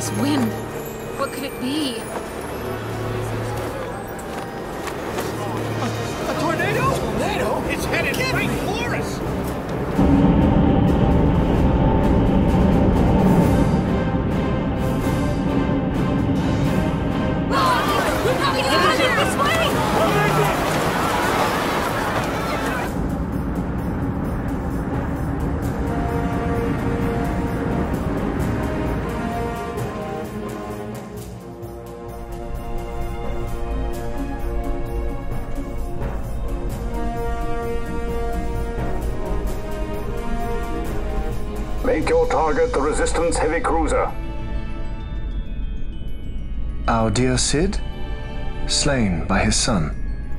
This wind, what could it be? A tornado? Tornado? It's headed right for us! We probably get out of here this way! Make your target the Resistance heavy cruiser. Our dear Cid, slain by his son.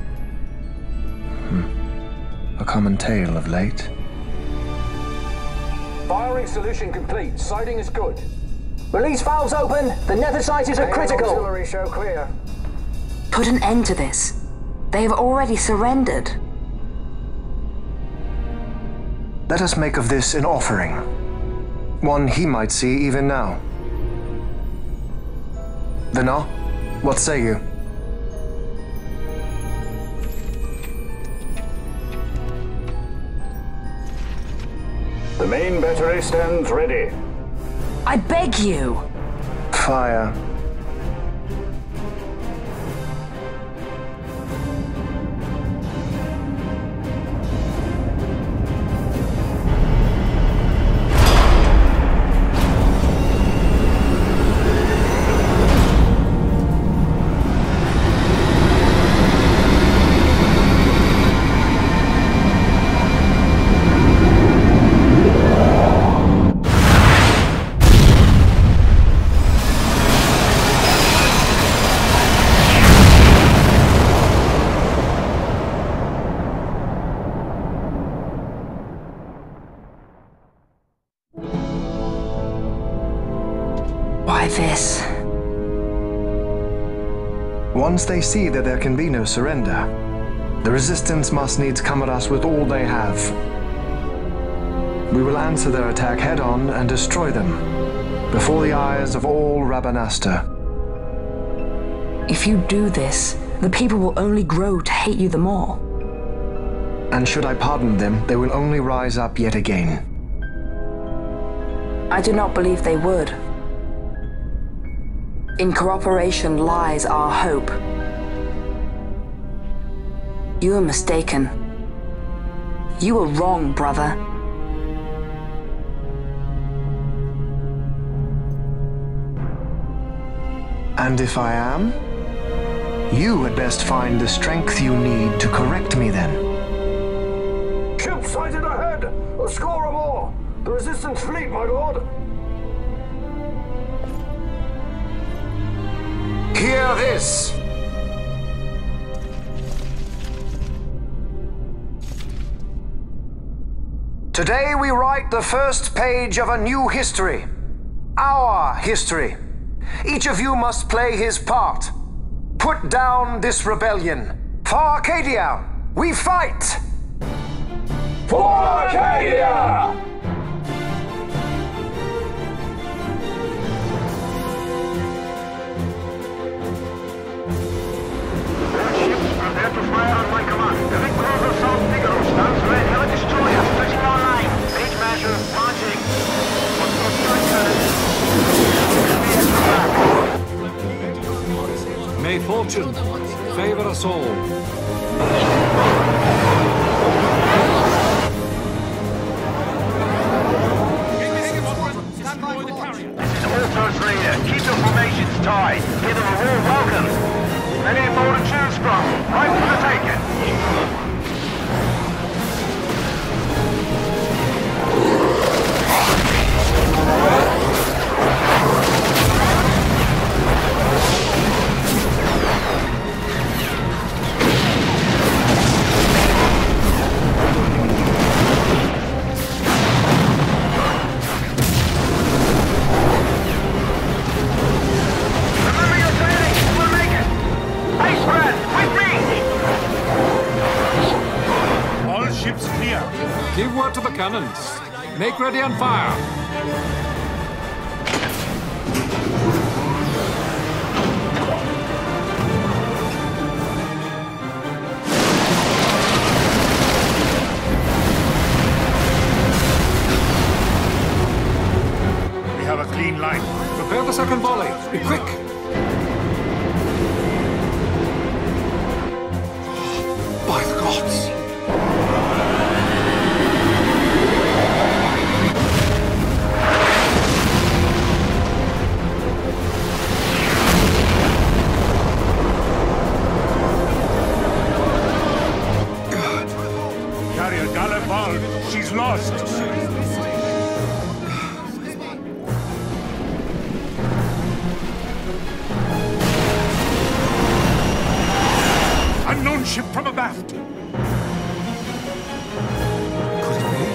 A common tale of late. Firing solution complete. Sighting is good. Release valves open. The nether sites are critical. Auxiliary show clear. Put an end to this. They have already surrendered. Let us make of this an offering. One he might see even now. Vayne, what say you? The main battery stands ready. I beg you! Fire. Why this? Once they see that there can be no surrender, the Resistance must needs come at us with all they have. We will answer their attack head-on and destroy them, before the eyes of all Rabanastre. If you do this, the people will only grow to hate you the more. And should I pardon them, they will only rise up yet again. I do not believe they would. In cooperation lies our hope. You are mistaken. You are wrong, brother. And if I am? You had best find the strength you need to correct me then. Ship sighted ahead! A score or more! The Resistance fleet, my lord! Hear this! Today we write the first page of a new history. Our history. Each of you must play his part. Put down this rebellion. For Arcadia, we fight! For Arcadia! Prepare to fire on my command. Heavy cruiser South Figaro stands ready. Heavy destroyer switching online. Page measure launching. May fortune favor us all. All-First Leader, keep your formations tight. Give them a warm welcome. Many more to choose from. Right for the taking. Remember your training. We'll make it. Hey, Brad, with me. All ships clear. Give word to the cannons. Make ready and fire. lost! Unknown ship from abaft! Could it be?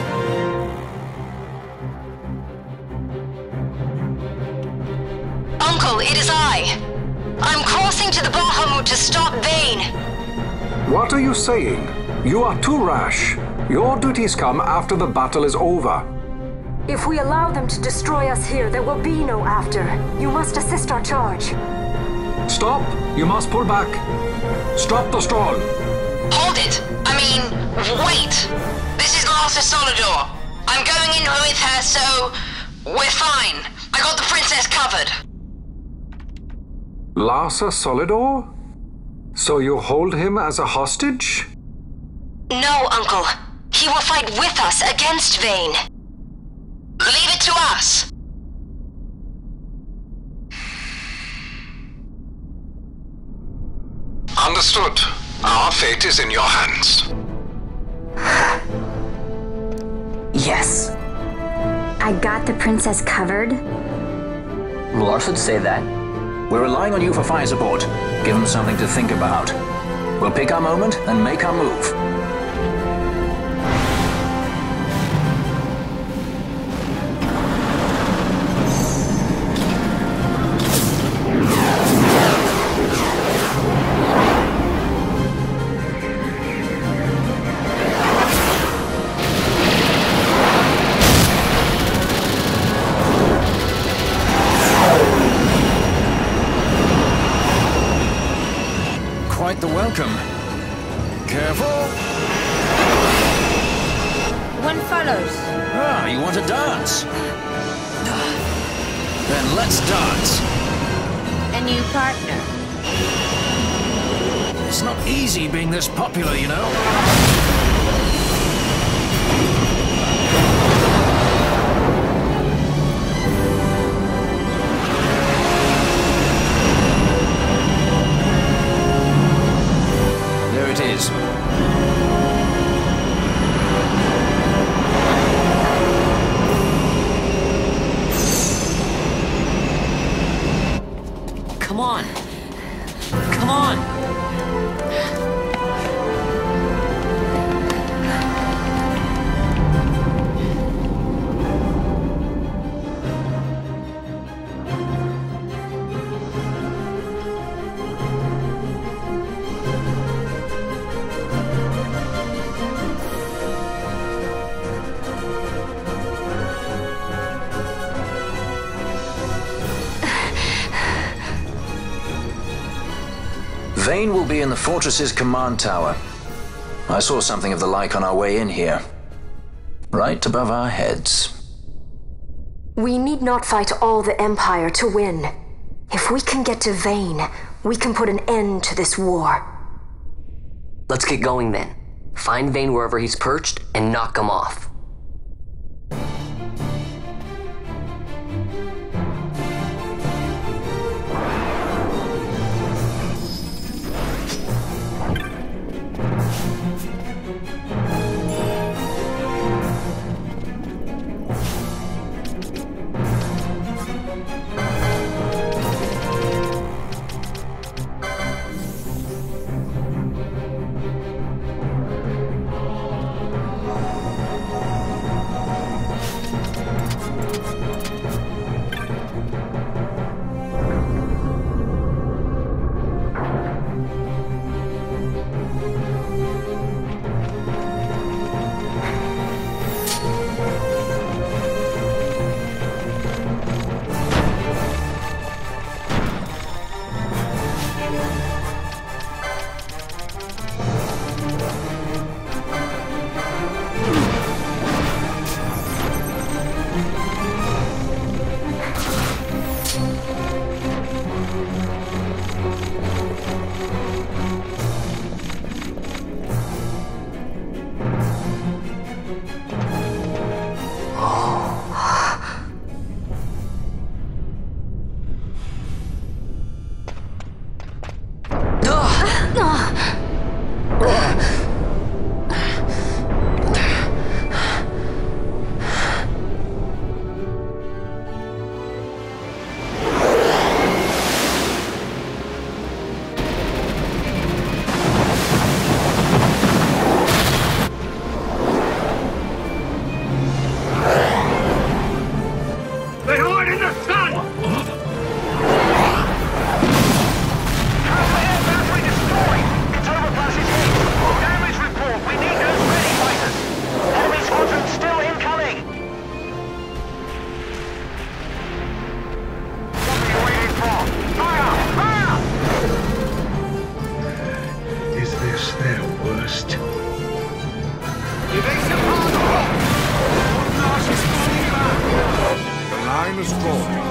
Uncle, it is I. I'm crossing to the Bahamut to stop Vayne. What are you saying? You are too rash. Your duties come after the battle is over. If we allow them to destroy us here, there will be no after. You must assist our charge. Stop! You must pull back. Stop the stall. Hold it! Wait! This is Larsa Solidor. I'm going in with her, so we're fine. I got the princess covered. Larsa Solidor? So you hold him as a hostage? No, Uncle. He will fight with us against Vayne. Leave it to us. Understood. Our fate is in your hands. Yes. I got the princess covered? Lars would say that. We're relying on you for fire support. Give them something to think about. We'll pick our moment and make our move. Quite the welcome. Careful! One follows. Ah, you want to dance? Then let's dance. A new partner. It's not easy being this popular, you know. Come on. Come on. Vayne will be in the fortress's command tower. I saw something of the like on our way in here. Right above our heads. We need not fight all the Empire to win. If we can get to Vayne, we can put an end to this war. Let's get going then. Find Vayne wherever he's perched and knock him off. their worst. Evasive hard. Marsh is falling back. The line is drawn.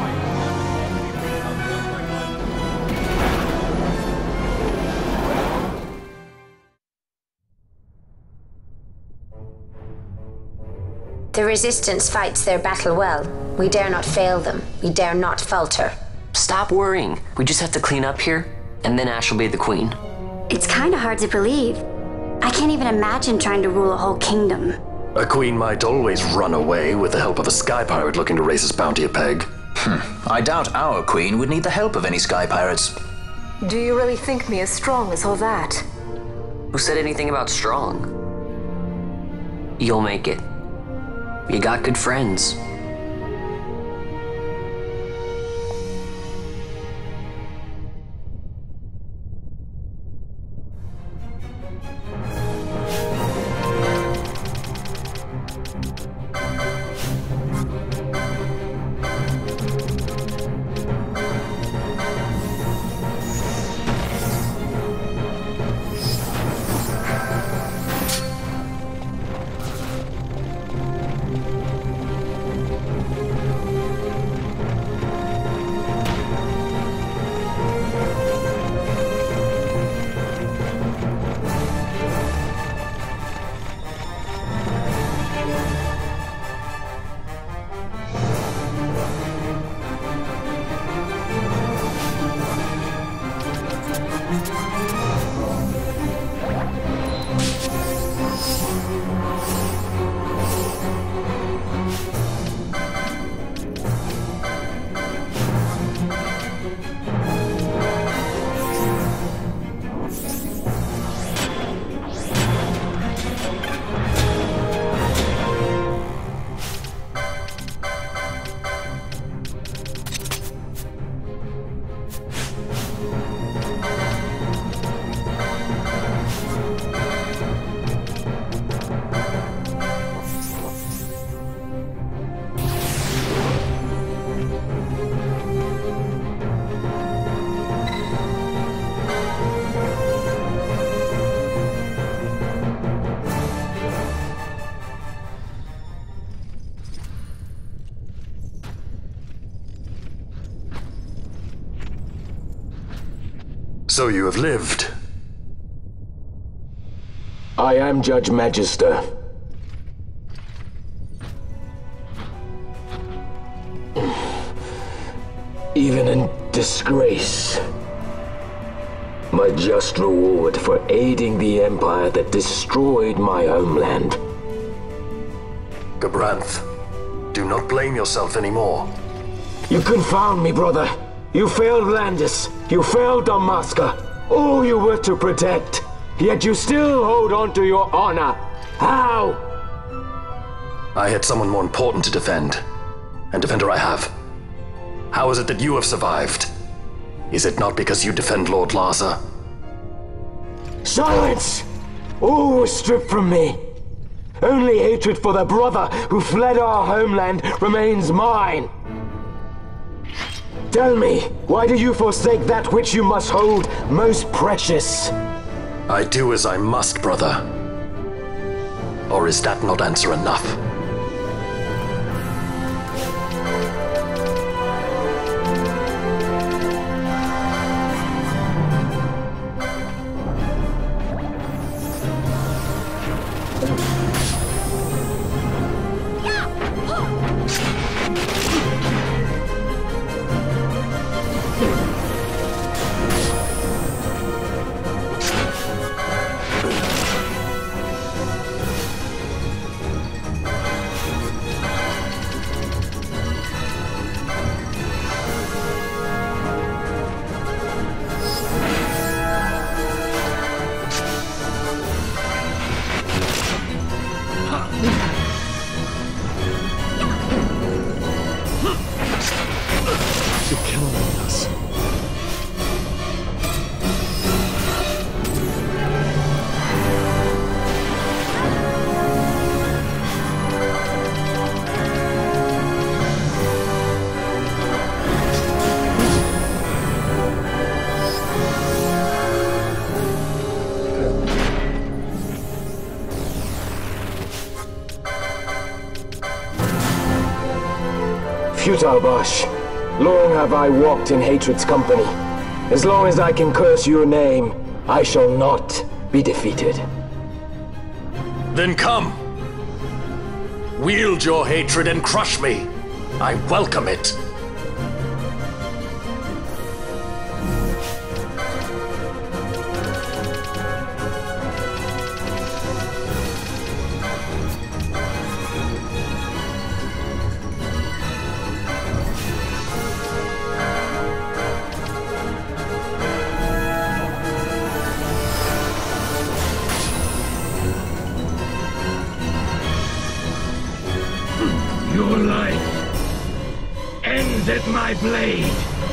The Resistance fights their battle well. We dare not fail them. We dare not falter. Stop worrying. We just have to clean up here, and then Ash will be the queen. It's kinda hard to believe. I can't even imagine trying to rule a whole kingdom. A queen might always run away with the help of a sky pirate looking to raise his bounty a peg. I doubt our queen would need the help of any sky pirates. Do you really think me as strong as all that? Who said anything about strong? You'll make it. You got good friends. So you have lived. I am Judge Magister. Even in disgrace, my just reward for aiding the Empire that destroyed my homeland. Gabranth, do not blame yourself anymore. You confound me, brother. You failed Landis. You failed Damaska. All you were to protect. Yet you still hold on to your honor. How? I had someone more important to defend. And defender I have. How is it that you have survived? Is it not because you defend Lord Larsa? Silence! All was stripped from me. Only hatred for the brother who fled our homeland remains mine. Tell me, why do you forsake that which you must hold most precious? I do as I must, brother. Or is that not answer enough? futile, Bosch. Long have I walked in hatred's company. As long as I can curse your name, I shall not be defeated. Then come! Wield your hatred and crush me! I welcome it! Your life ends at my blade.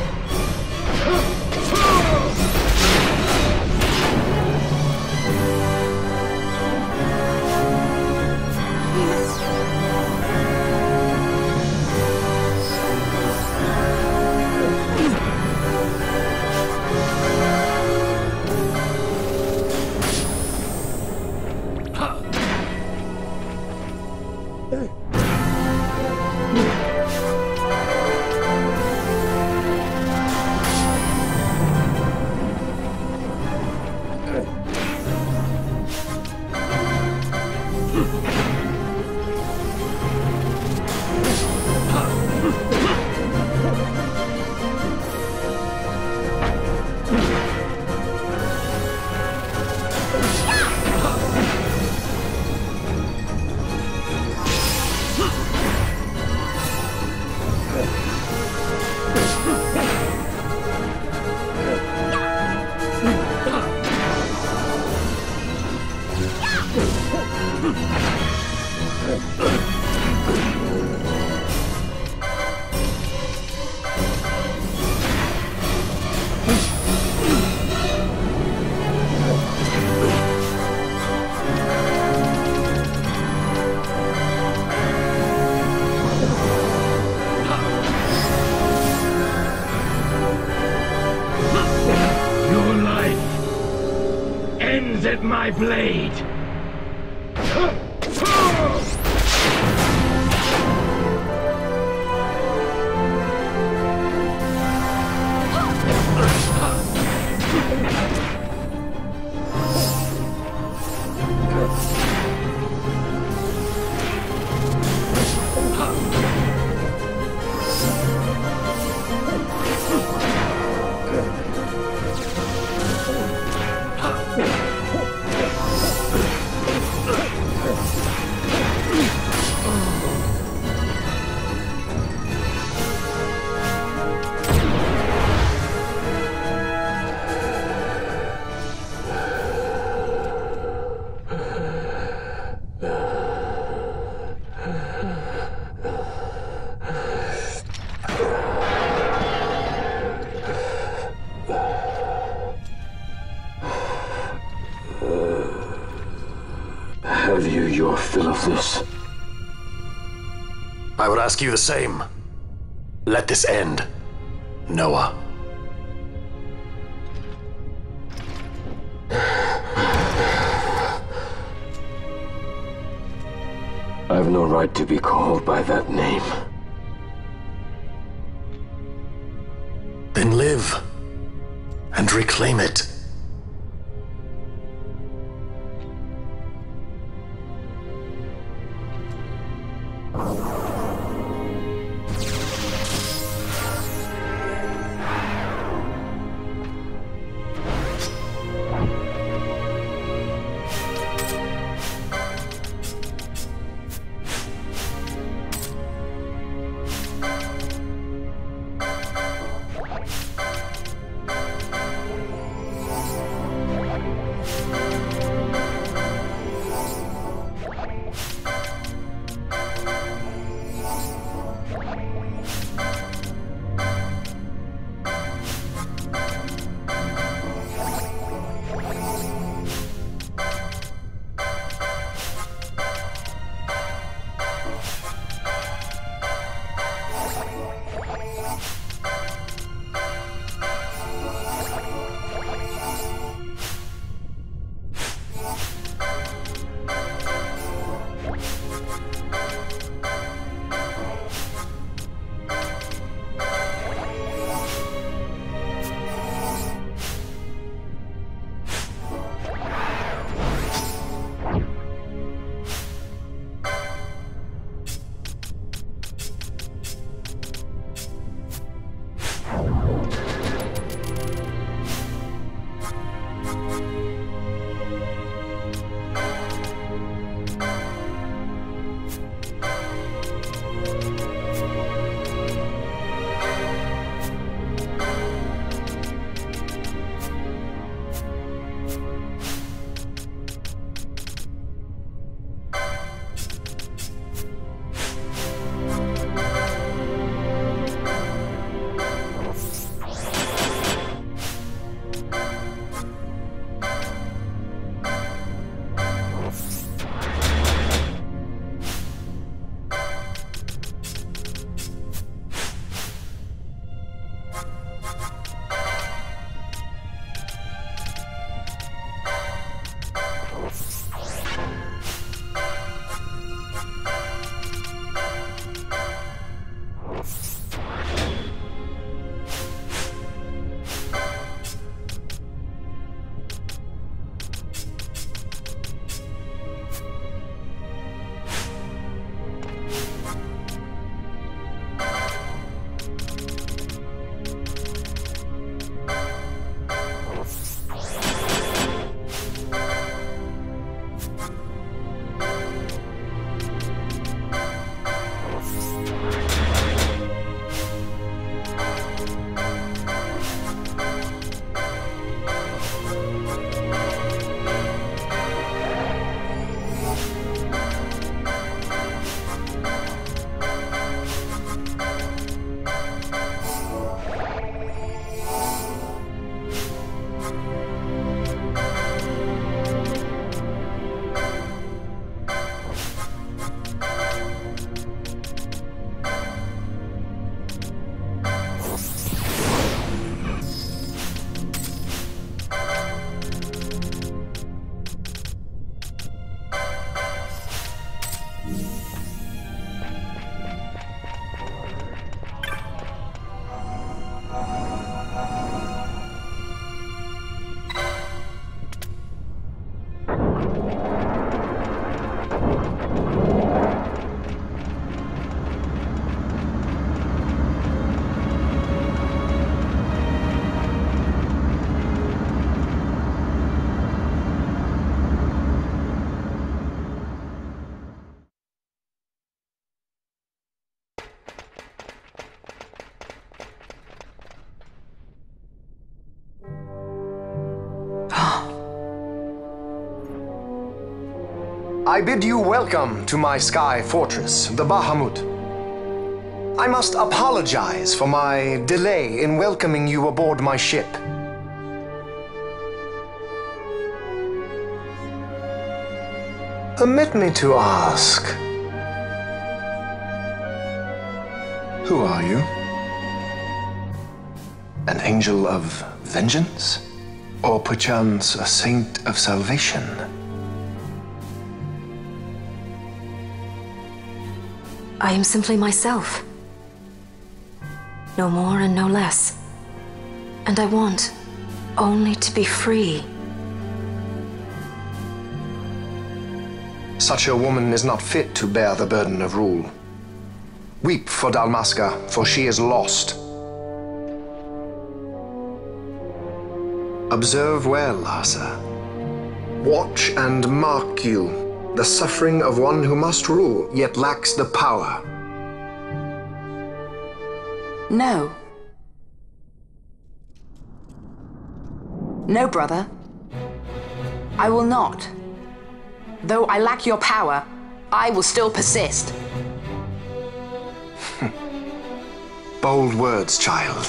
At my blade. Have you your fill of this? I would ask you the same. Let this end, Noah. I've no right to be called by that name. Then live and reclaim it. I bid you welcome to my sky fortress, the Bahamut. I must apologize for my delay in welcoming you aboard my ship. Permit me to ask, who are you? An angel of vengeance? Or perchance a saint of salvation? I am simply myself. No more and no less. And I want only to be free. Such a woman is not fit to bear the burden of rule. Weep for Dalmasca, for she is lost. Observe well, Asa. Watch and mark you the suffering of one who must rule, yet lacks the power. No. No, brother. I will not. Though I lack your power, I will still persist. Bold words, child.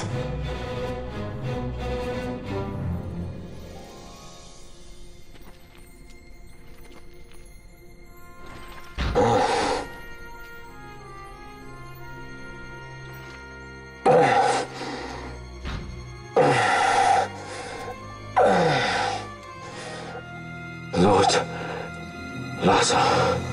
Lord Lazar.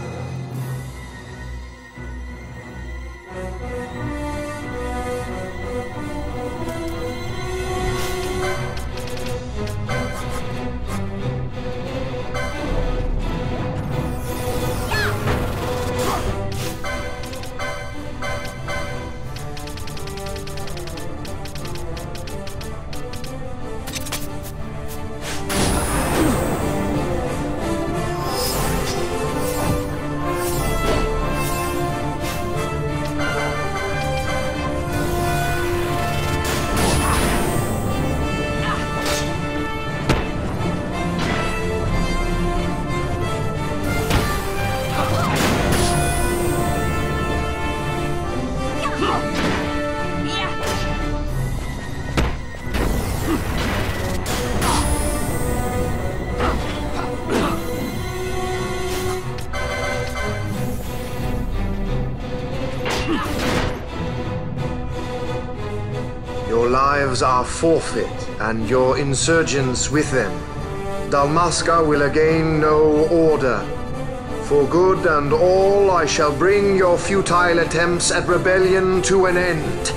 Your lives are forfeit, and your insurgents with them. Dalmasca will again know order. For good and all, I shall bring your futile attempts at rebellion to an end.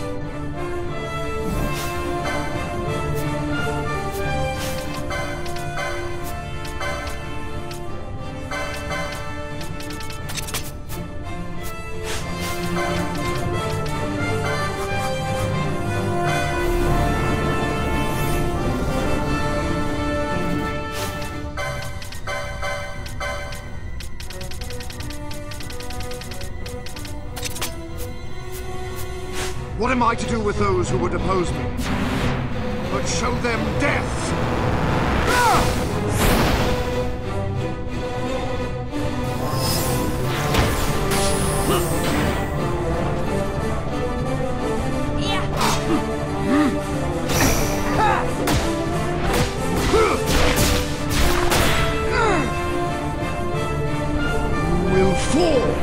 What am I to do with those who would oppose me? But show them death! Will fall!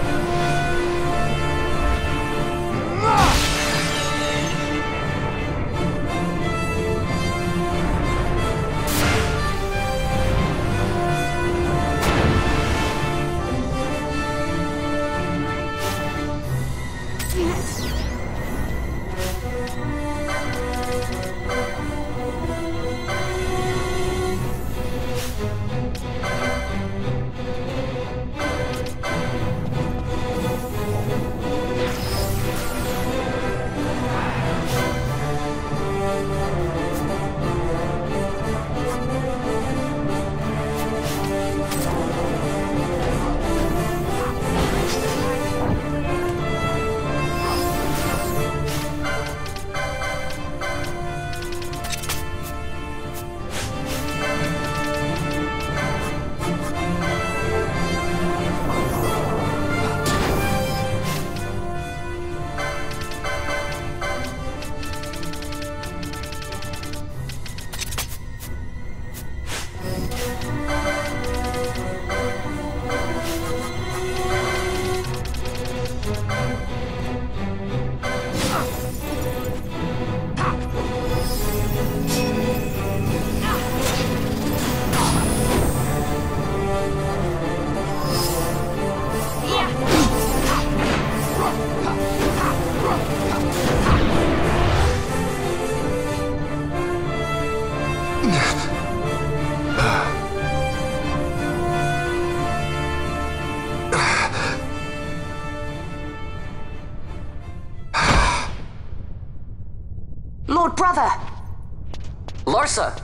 brother! Larsa!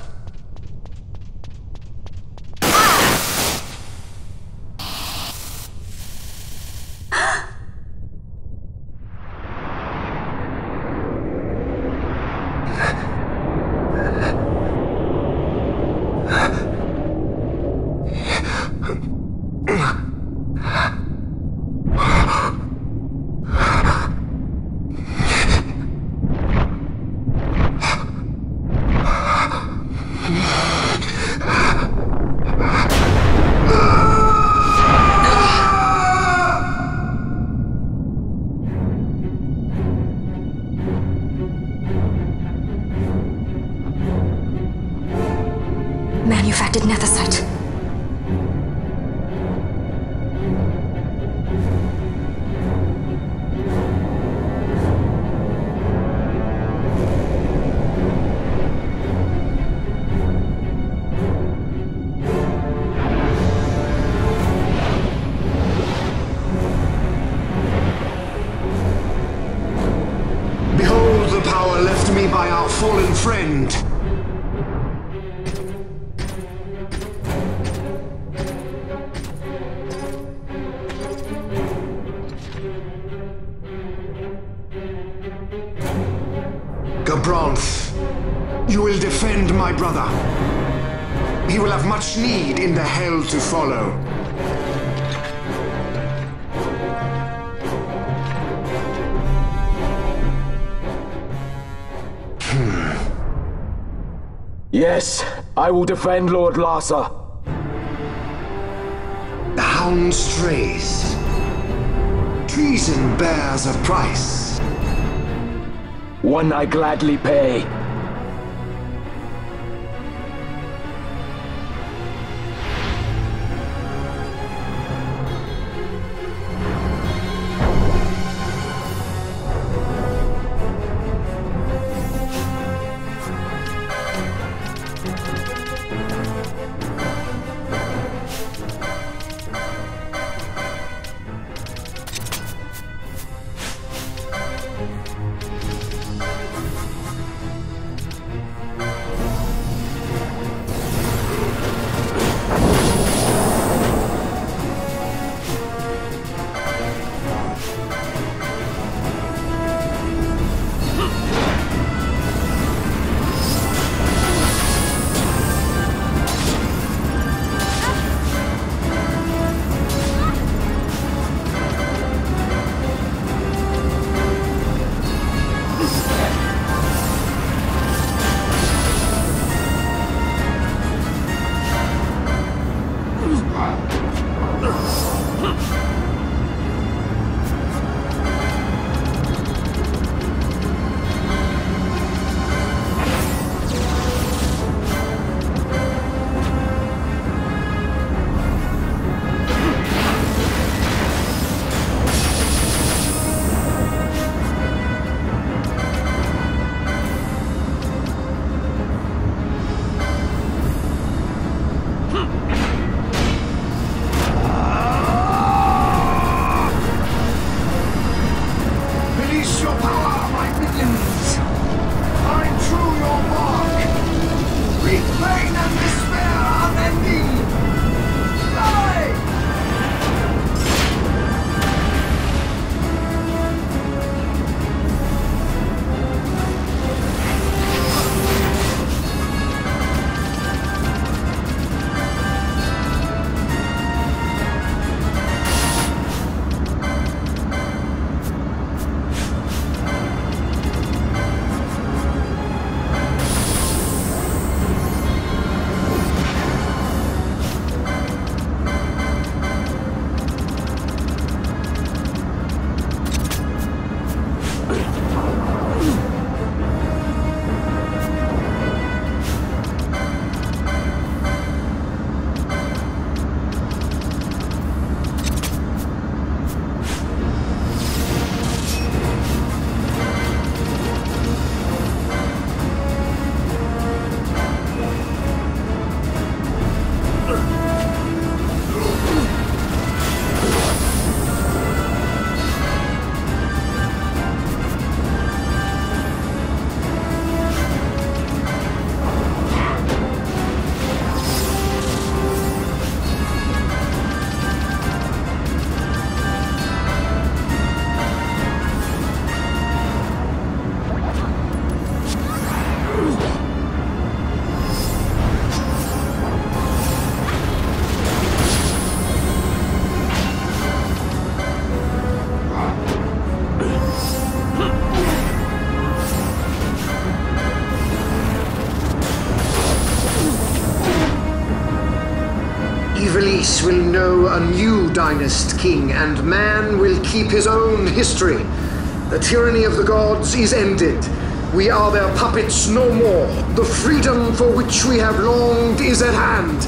Manufactured nethicite. Behold the power left me by our fallen friend. Gabranth, you will defend my brother. He will have much need in the hell to follow. Yes, I will defend Lord Larsa. The hound strays. Treason bears a price. One I gladly pay. Ivalice will know a new dynast king, and man will keep his own history. The tyranny of the gods is ended. We are their puppets no more. The freedom for which we have longed is at hand.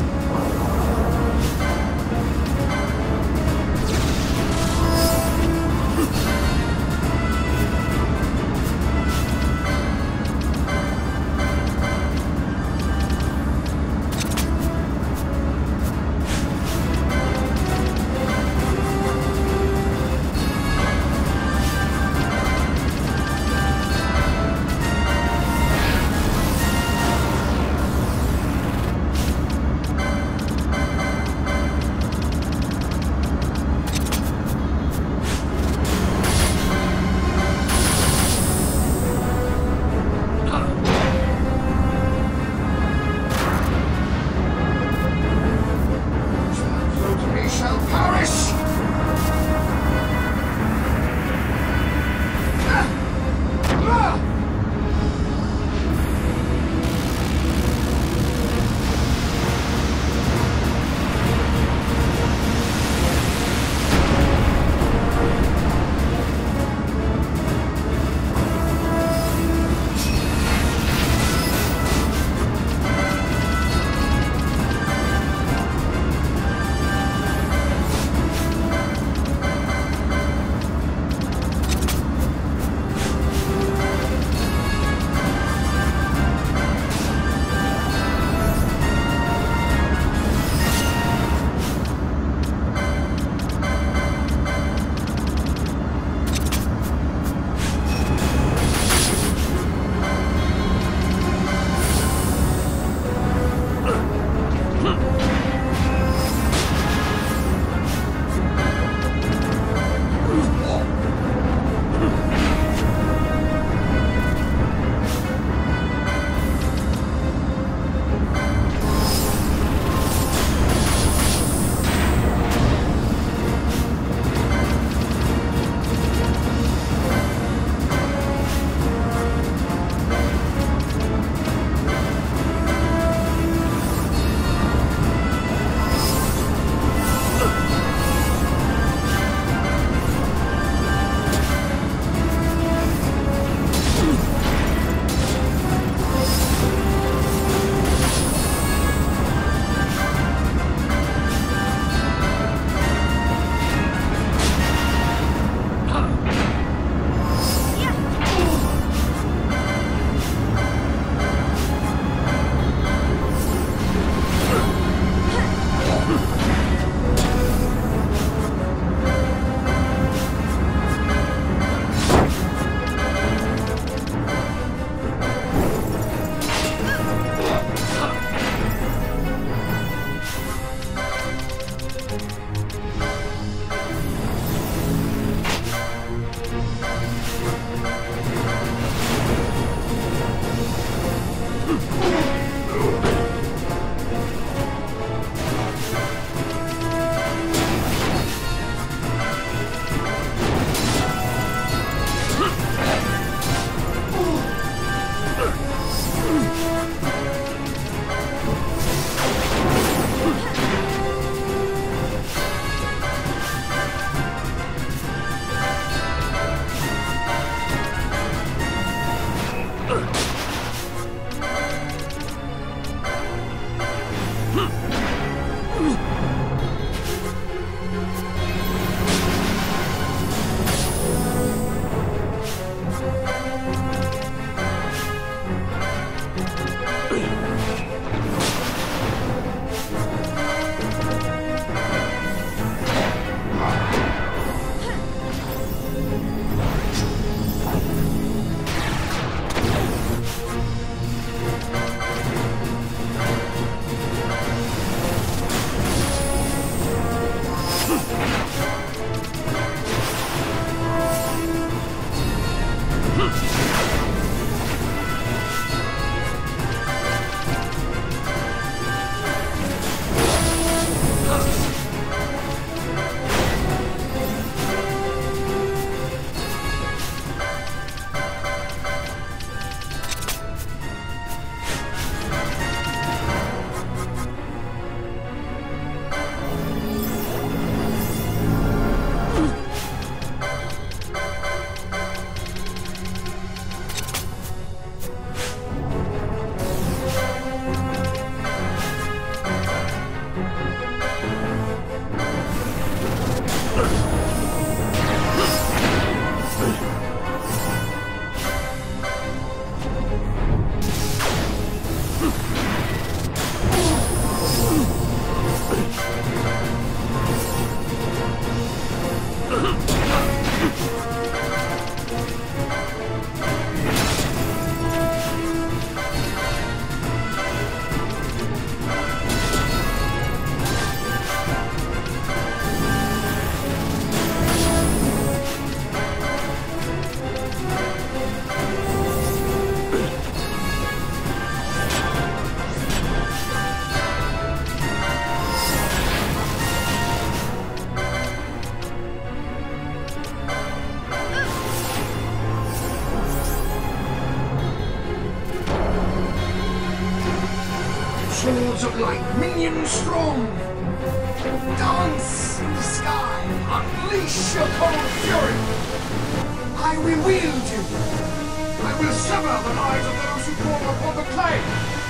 Swords of light, minions strong! Dance in the sky! Unleash your cold fury! I will wield you! I will sever the lives of those who crawl upon the clay!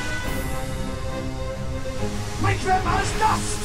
Make them as dust!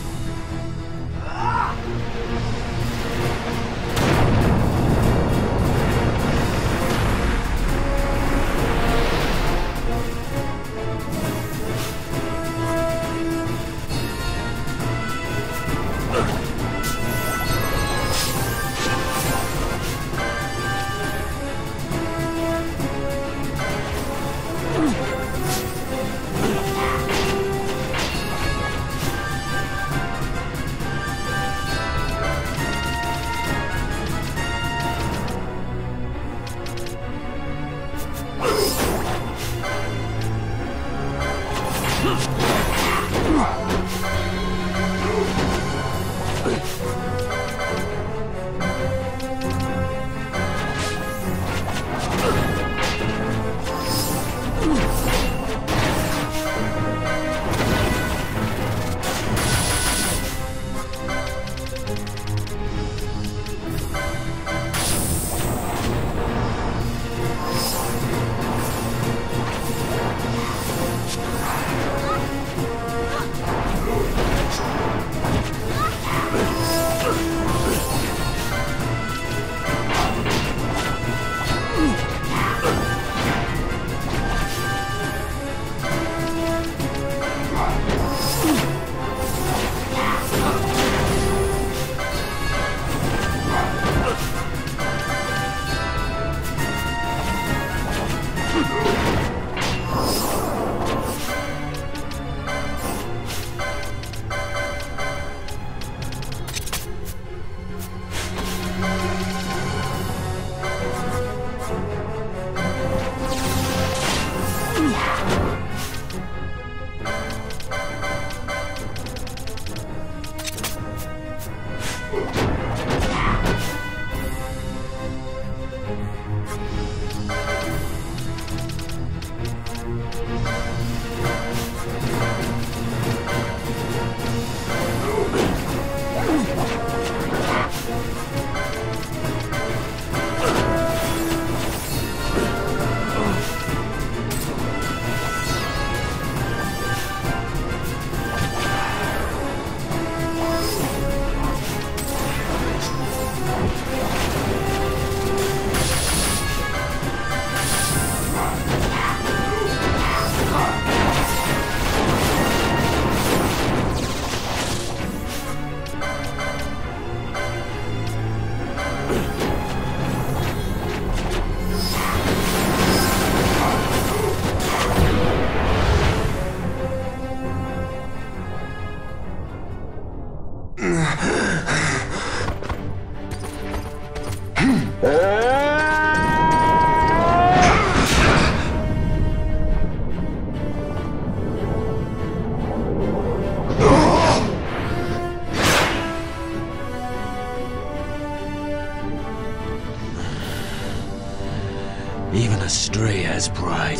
Even a stray has pride.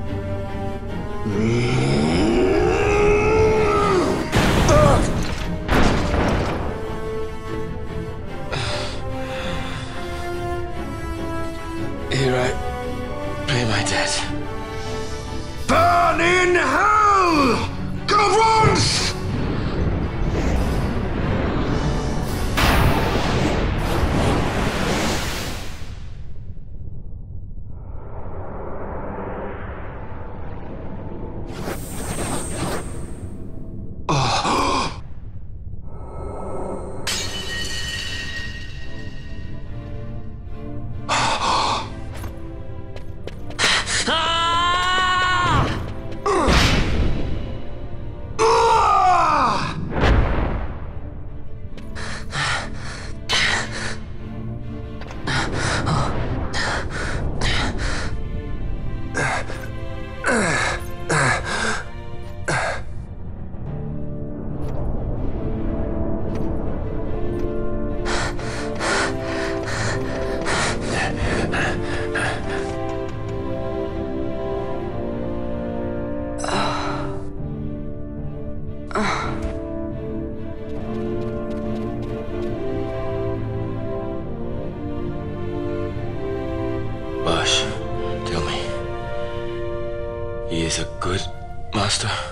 Here I pay my debt. Burn in hell! Gabranth! Master.